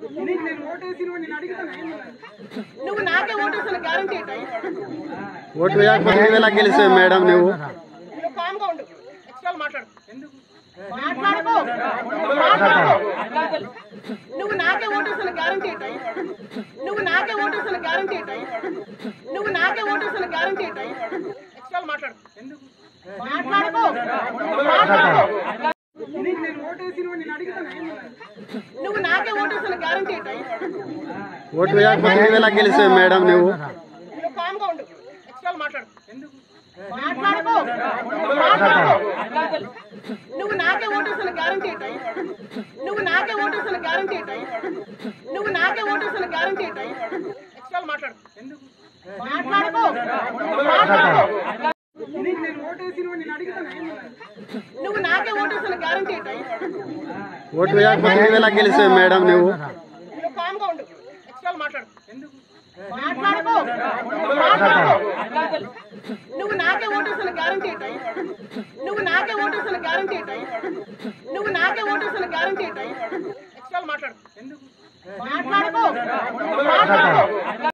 నువ్వు నాకే ఓటేసిన గ్యారంటీ ఏంటి? ఓటు వేయకపోతే ఎలా గెలిచావు మేడం నువ్వు? నువ్వు కామ్గా ఉండు, ఎక్స్ట్రా మాట్లాడు. నువ్వు నాకే ఓటేసిన గ్యారంటీ ఏంటి? నువ్వు నాకే ఓటేసిన గ్యారంటీ ఏంటి? నువ్వు నాకే ఓటేసిన గ్యారంటీ ఏంటి? ఎక్స్ట్రా మాట్లాడు. మాట్లాడుకో. నువ్వు నాకే ఓటేసిన గ్యారంటీ ఏంటి? ఓటు వేయకపోతే ఎలా గెలిచావు మేడం నువ్వు? నువ్వు కామ్గా ఉండు, ఎక్స్ట్రా మాట్లాడు. నువ్వు నాకే ఓటేసిన గ్యారంటీ ఏంటి? నువ్వు నాకే ఓటేసిన గ్యారంటీ ఏంటి? నువ్వు నాకే ఓటేసిన గ్యారంటీ ఏంటి? ఎక్స్ట్రా మాట్లాడు. మాట్లాడుకో. నువ్వు నాకే ఓటేసిన గ్యారంటీ ఏంటి? ఓటు వేయకపోతే ఎలా గెలిచావు మేడం నువ్వు? నువ్వు కామ్గా ఉండు, ఎక్స్ట్రా మాట్లాడు. మాట్లాడుకో. నువ్వు నాకే ఓటేసిన గ్యారంటీ ఏంటి? నువ్వు నాకే ఓటేసిన గ్యారంటీ ఏంటి? నువ్వు నాకే ఓటేసిన గ్యారంటీ ఏంటి? ఎక్స్ట్రా మాట్లాడు. మాట్లాడుకో.